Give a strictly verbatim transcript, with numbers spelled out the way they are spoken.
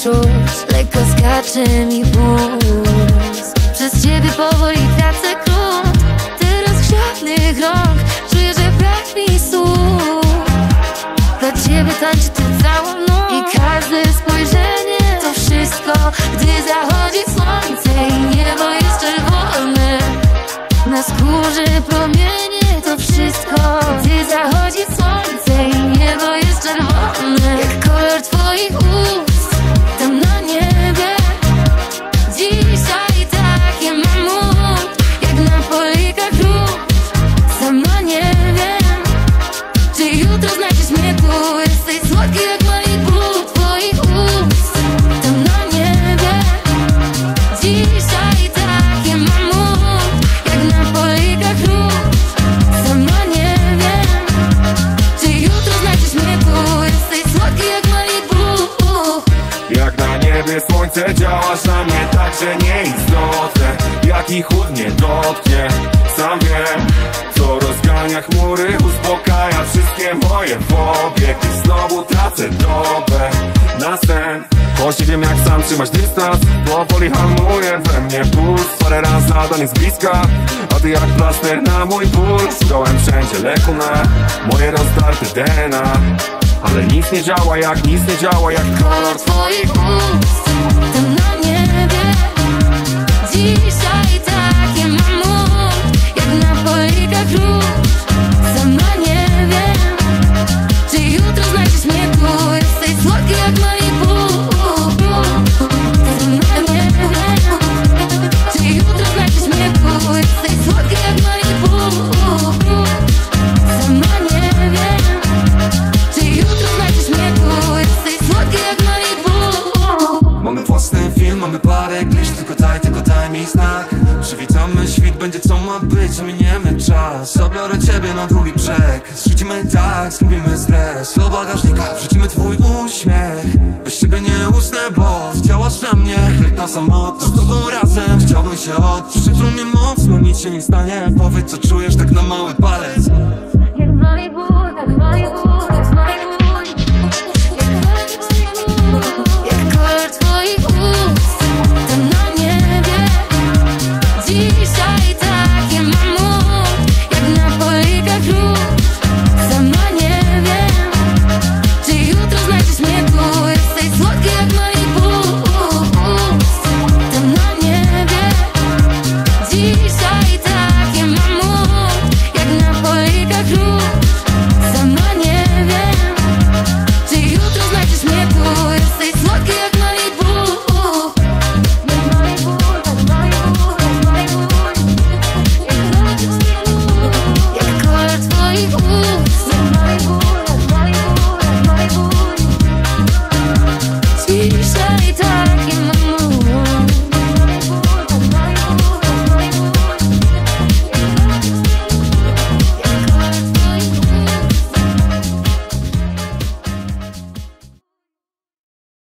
czuć, lekko skacze mi puls. Przez ciebie powoli tracę grunt. Teraz grzecznych rąk czuję, że brak mi słów. Dla ciebie tańczy tę całą noc i każde spojrzenie to wszystko. Gdy zachodzi słońce i niebo jest czerwone, na skórze promienie to wszystko. Gdy zachodzi słońce i niebo jest czerwone, jak kolor twoich ust tam na niebie. Dzisiaj takie mam mód, jak na polikach róż. Sama nie wiem, czy jutro znajdziesz mnie tu. Jesteś słodki jak Malibu, twoich ust tam na niebie. Dzisiaj takie mam mód, jak na polikach róż. Sama nie wiem, czy jutro znajdziesz mnie tu. Jesteś słodki jak Malibu. Jak na niebie słońce działasz na mnie tak, że nieistotne jaki chłód mnie dotknie. Sam wiem, co rozgania chmury, uspokaja wszystkie moje fobie. Gdy znowu tracę dobę na sen, choć nie wiem jak sam trzymać dystans, bo powoli hamuje we mnie puls. Parę razy nada nie z bliska, a ty jak plaster na mój puls. Szukałem wszędzie leku na moje rozdarte D N A, ale nic nie działa, jak nic nie działa, jak kolor twoich ust tam na niebie. Dzisiaj takie mam mód, jak na polikach róż. Sama nie wiem, czy jutro znajdziesz mnie tu. Jesteś słodki jak Malibu. Sama nie wiem, czy jutro znajdziesz mnie tu. Jesteś słodki jak Malibu. Sama nie wiem, czy jutro znajdziesz mnie tu. Jesteś słodki jak Malibu. Mamy własny film, mamy parę klisz, tylko daj, tylko daj mi znak. Przywitamy świt, będzie co ma być, ominiemy czas. Zabiorę ciebie na drugi brzeg, zrzucimy tak, zgubimy stres. Do bagażnika wrzucimy twój uśmiech. Bez ciebie nie usnę, bo działasz na mnie jak na samotność. Z tobą razem chciałbym się odczuć. Przytul mnie mocno, nic się nie stanie. Powiedz co czujesz tak na mały palec. Jak Malibu, tak Malibu.